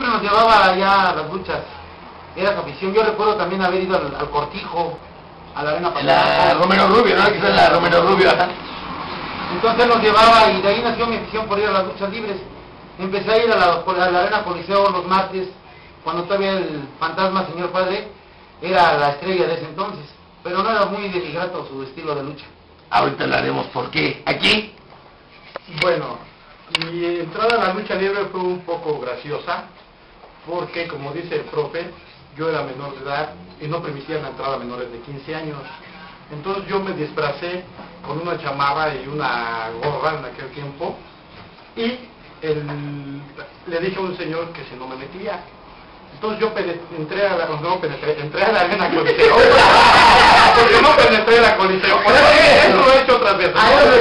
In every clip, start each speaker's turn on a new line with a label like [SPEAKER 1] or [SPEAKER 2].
[SPEAKER 1] siempre nos llevaba allá a las luchas. Era su afición. Yo recuerdo también haber ido al Cortijo, a la Arena
[SPEAKER 2] La Romero Rubio, ¿no? Quizás la Romero Rubio.
[SPEAKER 1] Entonces nos llevaba y de ahí nació mi afición por ir a las luchas libres. Empecé a ir a la Arena Coliseo los martes, cuando todavía el fantasma señor padre era la estrella de ese entonces, pero no era muy denigrato su estilo de lucha.
[SPEAKER 2] Ahorita hablaremos por qué. ¿Aquí?
[SPEAKER 3] Bueno, mi entrada a la lucha libre fue un poco graciosa, porque como dice el profe, yo era menor de edad y no permitían la entrada a menores de 15 años. Entonces yo me disfracé con una chamarra y una gorra en aquel tiempo y le dije a un señor que si no me metía. Entonces yo entré a la Arena Coliseo. Porque no penetré la Coliseo. Por eso lo he hecho otras veces.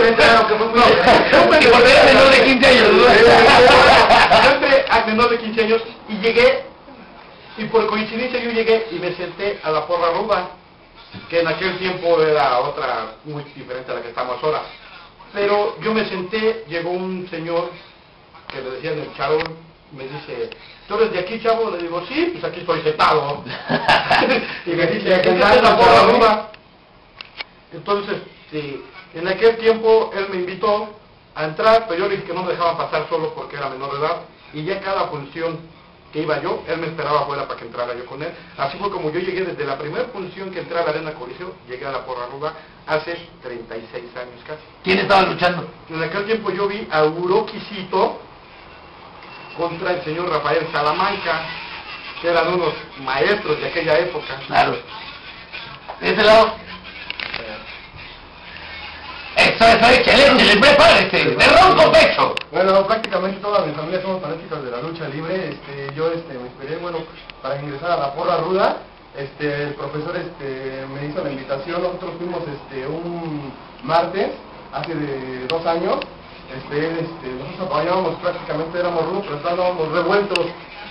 [SPEAKER 2] Y porque era menor de 15 años.
[SPEAKER 3] Yo entré a menor de 15 años y llegué, y por coincidencia yo llegué y me senté a la porra ruda, que en aquel tiempo era otra muy diferente a la que estamos ahora. Pero yo me senté, llegó un señor que le decían el Charol, me dice, ¿tú eres de aquí, chavo? Le digo, sí, pues aquí estoy sentado. Y me dice, aquí está la porra ruda. Entonces, en aquel tiempo él me invitó a entrar, pero yo le dije que no me dejaban pasar solo porque era menor de edad, y ya cada función que iba yo, él me esperaba afuera para que entrara yo con él. Así fue como yo llegué desde la primera función que entré a la Arena Coliseo, llegué a la porra ruda hace 36 años casi.
[SPEAKER 2] ¿Quién estaba luchando?
[SPEAKER 3] En aquel tiempo yo vi a Uroquisito contra el señor Rafael Salamanca, que eran unos maestros de aquella época.
[SPEAKER 2] Claro. ¿De ese lado? Eso, excelente, prepárese, de ronco pecho.
[SPEAKER 4] Bueno, prácticamente toda mi familia somos fanáticos de la lucha libre. Yo me inspiré, bueno, para ingresar a la porra ruda. El profesor me hizo la invitación. Nosotros fuimos un martes, hace 2 años. Nosotros apoyábamos, prácticamente éramos rudos, pero estábamos revueltos.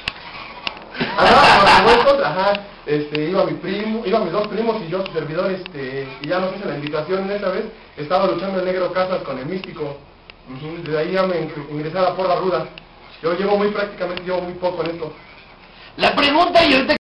[SPEAKER 4] Iba mi primo, iba mis 2 primos y yo, su servidor, y ya nos hizo la invitación. En esa vez estaba luchando el Negro Casas con el Místico. Desde ahí ya me ingresé a la porra ruda. Yo llevo muy poco en esto.
[SPEAKER 2] La pregunta, y ahorita